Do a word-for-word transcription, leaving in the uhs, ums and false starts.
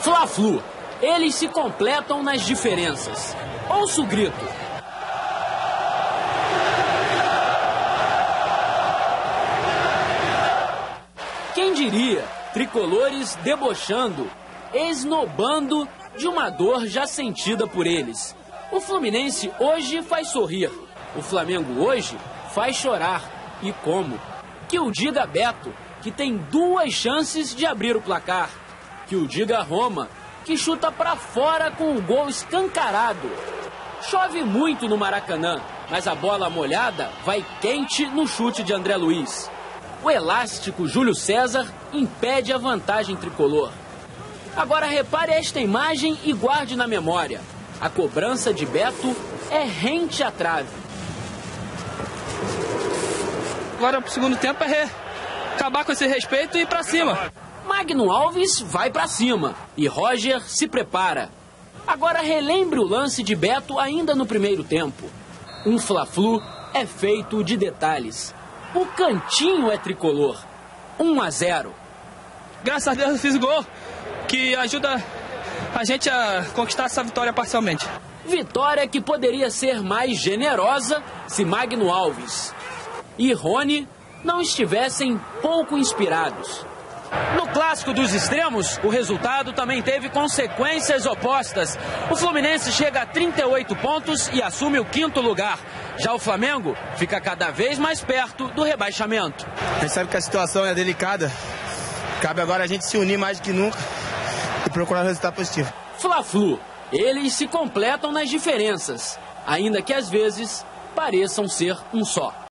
Fla-Flu. Eles se completam nas diferenças. Ouça o grito. Quem diria, tricolores debochando, esnobando de uma dor já sentida por eles. O Fluminense hoje faz sorrir, o Flamengo hoje faz chorar. E como? Que o diga Beto, que tem duas chances de abrir o placar. Que o diga Roma, que chuta pra fora com o gol escancarado. Chove muito no Maracanã, mas a bola molhada vai quente no chute de André Luiz. O elástico Júlio César impede a vantagem tricolor. Agora repare esta imagem e guarde na memória. A cobrança de Beto é rente à trave. Agora pro segundo tempo é re... acabar com esse respeito e ir pra cima. Magno Alves vai pra cima e Roger se prepara. Agora relembre o lance de Beto ainda no primeiro tempo. Um Fla-Flu é feito de detalhes. O cantinho é tricolor. um a zero. Graças a Deus eu fiz o gol, que ajuda a gente a conquistar essa vitória parcialmente. Vitória que poderia ser mais generosa se Magno Alves e Rony não estivessem pouco inspirados. No clássico dos extremos, o resultado também teve consequências opostas. O Fluminense chega a trinta e oito pontos e assume o quinto lugar. Já o Flamengo fica cada vez mais perto do rebaixamento. A gente sabe que a situação é delicada. Cabe agora a gente se unir mais do que nunca e procurar um resultado positivo. Fla-Flu. Eles se completam nas diferenças, ainda que às vezes pareçam ser um só.